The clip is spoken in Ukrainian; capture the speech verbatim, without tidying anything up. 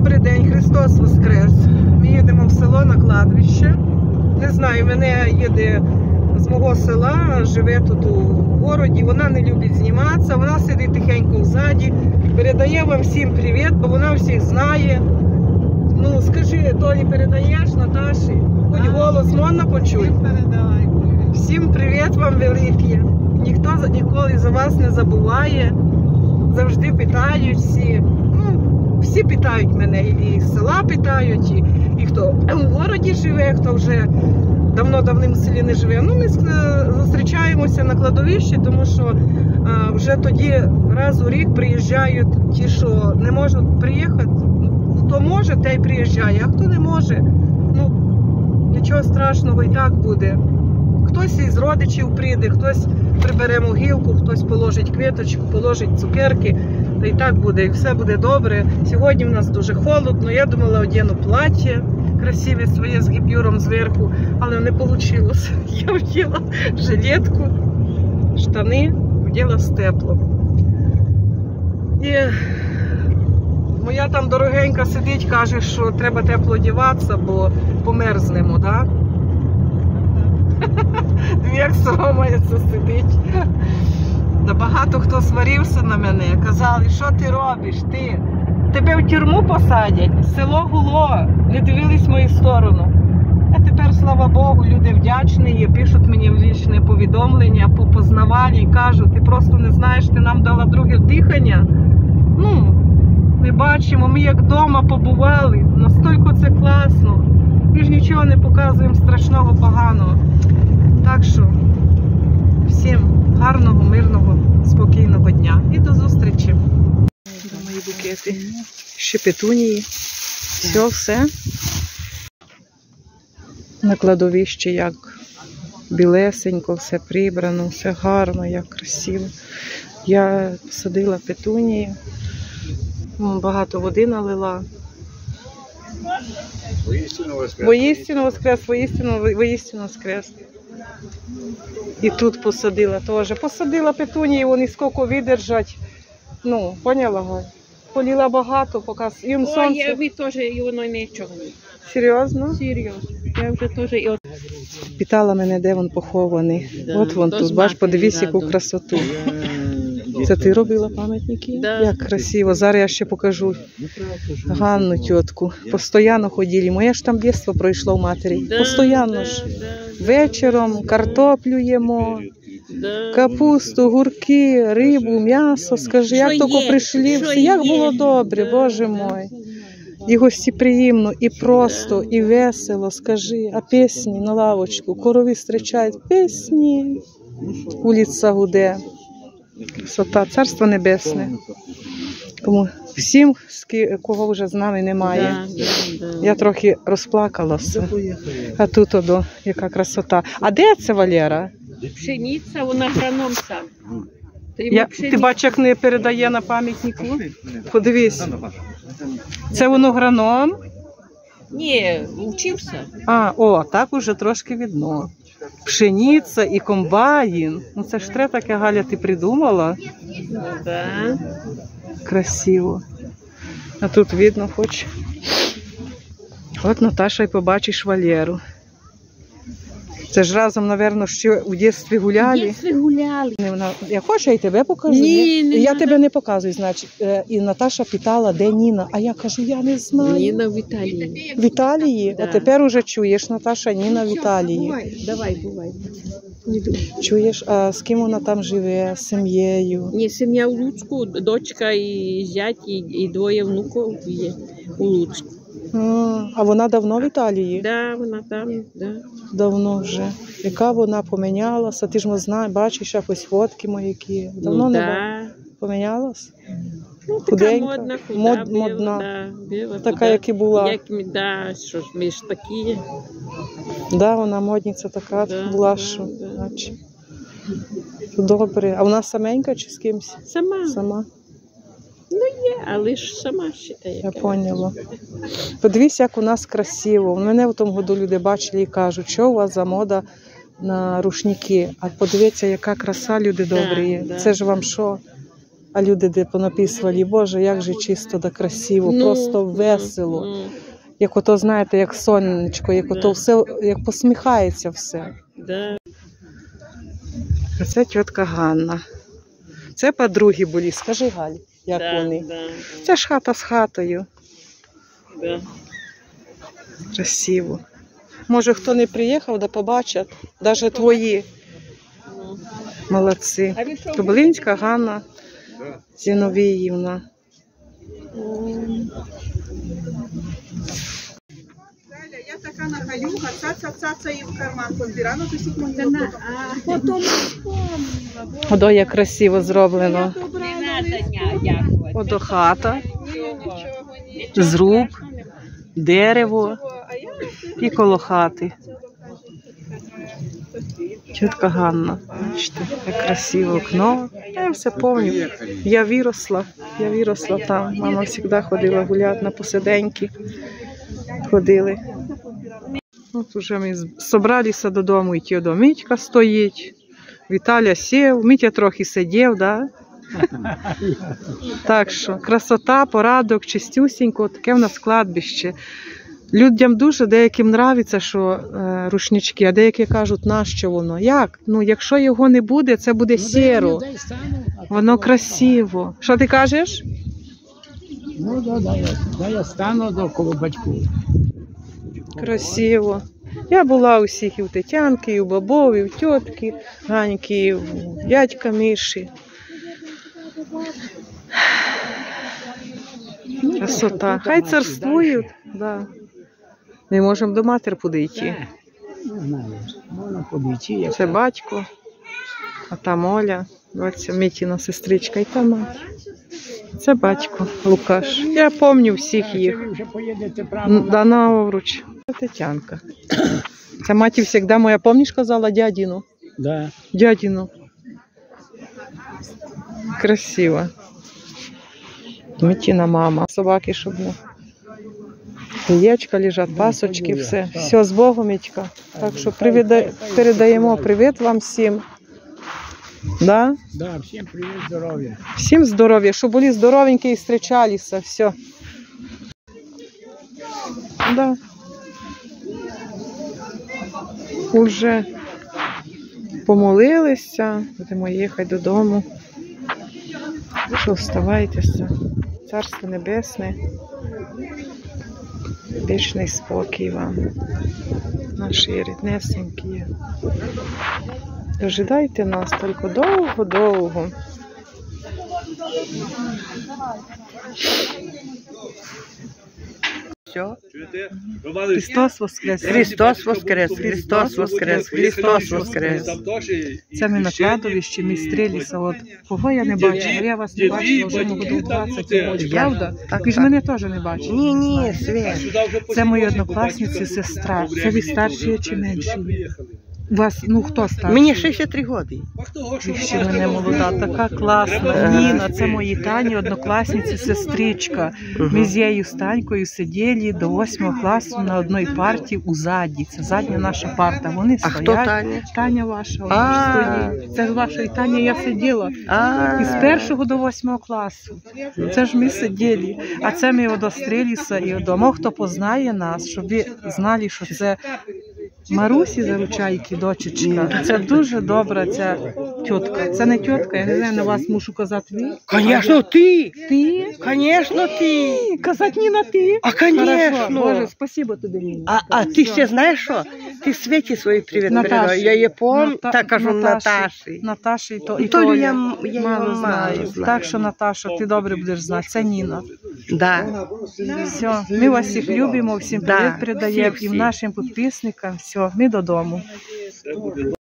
Добрий день, Христос Воскрес. Ми їдемо в село на кладбище. Не знаю, мене їде з мого села, живе тут у городі. Вона не любить зніматися, вона сидить тихенько ззаді. Передає вам всім привіт, бо вона всіх знає. Ну, скажи, Толі, передаєш Наташі? Хоч голос можна почути? Передавай. Всім привіт вам великий. Ніхто ніколи за вас не забуває. Завжди питають всі. Ну, всі питають мене, і з села питають, і, і хто в городі живе, хто вже давно-давним в селі не живе. Ну, ми зустрічаємося на кладовищі, тому що а, вже тоді раз у рік приїжджають ті, що не можуть приїхати. Хто може, той приїжджає, а хто не може, ну, нічого страшного і так буде. Хтось із родичів прийде, хтось прибере могилку, хтось положить квіточку, положить цукерки, та і так буде, і все буде добре. Сьогодні в нас дуже холодно, я думала, одягну плаття красиве своє з гіпюром зверху, але не вийшло. Я вділа жилетку, штани, вділа степло. І моя там дорогенька сидить, каже, що треба тепло одягатися, бо померзнемо, так? Як соромається сидить. Да багато хто сварився на мене, казали, що ти робиш, ти? Тебе в тюрму посадять, село гуло, не дивились в мою сторону. А тепер, слава Богу, люди вдячні, пишуть мені в лічне повідомлення, попознавали і кажуть, ти просто не знаєш, ти нам дала друге дихання. Ну, ми бачимо, ми як вдома побували, настільки це класно. Ми ж нічого не показуємо страшного, поганого. Так що, всім гарного, мирного, спокійного дня і до зустрічі. Мої букети, ще петунії, все, все. На кладовищі як білесенько, все прибрано, все гарно, як красиво. Я посадила петунії, багато води налила. Воістину воскрес, воістину, воістину воскрес. І тут посадила теж. Посадила петунії, вони скільки видержать. Ну, поняла, Галь? Поліла багато, поки їм сонце. Ой, ми теж, і воно нічого. Серйозно? Серйозно. Я вже теж і от... Питала мене, де він похований. Да, от він тут, бач, подивись, яку да, красоту. Це ти робила пам'ятники? Да. Як красиво. Зараз я ще покажу Ганну тітку. Постоянно ходили. Моє ж там дитинство пройшло в матері. Да, Постоянно да, ж. да. Вечором картоплю їмо, Да. капусту, гурки, рибу, м'ясо. Скажи, як Що тільки є? прийшли, Що все, як є? було добре, Да, Боже да. мой. І гостеприємно, і просто, і весело, скажи. А пісні на лавочку, корові зустрічають, пісні. Вулиця гуде. Красота, царство небесне. Тому всім, кого вже з нами немає. Да, да, да. Я трохи розплакалася. А тут одо, яка красота. А де це, Валера? Пшениця, вона граном сам. Ти, Я, ти бачиш, як не передає на пам'ятнику? Подивись. Це воно граном? Ні, вчився. А, о, так уже трошки видно. Пшениця і комбайн. Ну це ж треба таке, Галя, ти придумала? Ну, да. Красиво. А тут видно хоч. От Наташа і побачиш Валеру. Це ж разом, мабуть, ще у дитинстві гуляли. Дітки гуляли. Я хочу, я й тебе покажу. Ні, не я надо. тебе не показую, значить. І Наташа питала, де Ніна. А я кажу, я не знаю. Ніна в Італії. В Італії? Да. А тепер уже чуєш, Наташа, Ніна в Італії. Бувай, давай, бувай. Іду. Чуєш, а з ким вона там живе, з сім'єю? Ні, сім'я у Луцьку, дочка і зять, і, і двоє внуків є у Луцьку. А, а вона давно в Італії? Да, вона там, да. Давно вже. Яка вона помінялася? Ти ж знаєш, бачиш якось фотки мої які. Давно Ну, не да. бачила. Помінялась? Ну, така Худенька, модна, худа, мод- біла, модна. Да, біла, Така, худа. як і була. Як ми, да, що ж, ми ж такі. Да, вона модниця така Да, була, да, що. да. Значить. Добре. А вона саменька чи з кимсь? Сама. Сама. Ну, є, але ж сама вважає. Я поняла. Подивись, як у нас красиво. Мене в тому году люди бачили і кажуть, що у вас за мода на рушники. А подивіться, яка краса, люди добрі. Да, да. Це ж вам що? А люди де понаписували, Боже, як же чисто да красиво, Ну, просто весело. ну, Як ото, знаєте, як сонечко, як ото Да. все, як посміхається все. да. А це тітка Ганна. Це подруги були, скажи, Галь, як Да, вони. да, Це ж хата з хатою. да. Красиво. Може, хто не приїхав, да побачать, навіть твої. Ну. Молодці. Тоблинська Ганна Зіновіївна. Я така нахалюга, цаца-цаца і в карман позбирала, то всіх могла потім. Одо як красиво зроблено. Добра, Одо хата, зруб, дерево і коло хати. Тітка Ганна, бачите, як красиво окно. Я все пам'ятаю. Я виросла, я виросла там. Мама завжди ходила гуляти на посиденьки. Ходили. От уже ми зібралися додому йти до Мітька стоїть. Віталя сів, Мітя трохи сидів, да? Так що красота, порадок, чистюсінько, таке в нас кладбище. Людям дуже деяким нравиться, що е, рушнички, а деякі кажуть, нащо воно? Як? Ну, якщо його не буде, це буде сіро. Воно красиво. Що ти кажеш? Ну, да, да, я, да, я стану до коло батьків. Красиво. Я була у всіх, і у Тетянки, і у Бабові, і у тітки, Ганьки, і у дядька Міші. Красота. Хай царствують. Да. Ми можемо до матері подійти. Не знаю, можна подійти. як Це батько, а там Оля, доця Мітіна сестричка і та мать. Це батько Лукаш. Я пам'ятаю всіх Це їх. ви вже поїдете право Н- Да, на овруч. Це Тетянка. Це маті завжди моя, пам'ятаєш, казала дядіну? Да. Дядіну. Красиво. Мітіна мама. Собаки, щоб не. Яєчка лежать, пасочки, все. Все, з Богом, Мітька. Так що привіда... передаємо привіт вам всім. Да? Да, всім привіт, здоров'я. Всім здоров'я, щоб були здоровенькі і зустрічалися. Все. Да. Уже помолилися, будемо їхати додому. Що, вставайтеся. Царство Небесне. Вічний спокій вам. Наші ріднесенькі. Дожидайте нас тільки довго-довго. Все. Христос Воскрес! Христос Воскрес! Христос Воскрес! Христос Воскрес! Це ми на кладовищі, ми стрілися. От кого я не бачила, я вас не бачила вже году двадцять років, правда? Так, Ви ж так. мене теж не бачили. Ні, ні, Свет. Це мої однокласниці, сестра. Це ви старші чи менші? У вас, ну хто старший? Мені шістдесят три роки. Ви ще мене молода, така класна. Ніна, це мої Тані, однокласниці, сестричка. Ми з її Станькою сиділи до восьмого класу на одній парті у заді. Це задня наша парта. Вони А стоять. хто Таня? Таня ваша, вона А. стоїть. Це ж вашої Тані я сиділа. А, Із першого до восьмого класу. Це ж ми сиділи. А це ми одострілися і одомо, хто познає нас, щоб ви знали, що це Марусі Заручайки, дочечка. Це дуже добра ця тітка. Це не тітка, я не знаю, на вас мушу казати ви. Конечно, ти! Ти? Конечно, ти! Казати не на ти. А, Хорошо. конечно! Боже, спасибо тобі, Ніна. А, а ти ще знаєш що? Ти Світі свої привіт передавай. Я її пом, Ната- так кажу Наташі. Наташі, то і Толю Толя. я м- я його мало мало знаю. знаю. Так що, Наташа, ти добре будеш знати. Це Ніна. Да. Все, ми вас всіх любимо, всім Да, привіт передаємо всі, і всі. нашим підписникам. Все, ми додому.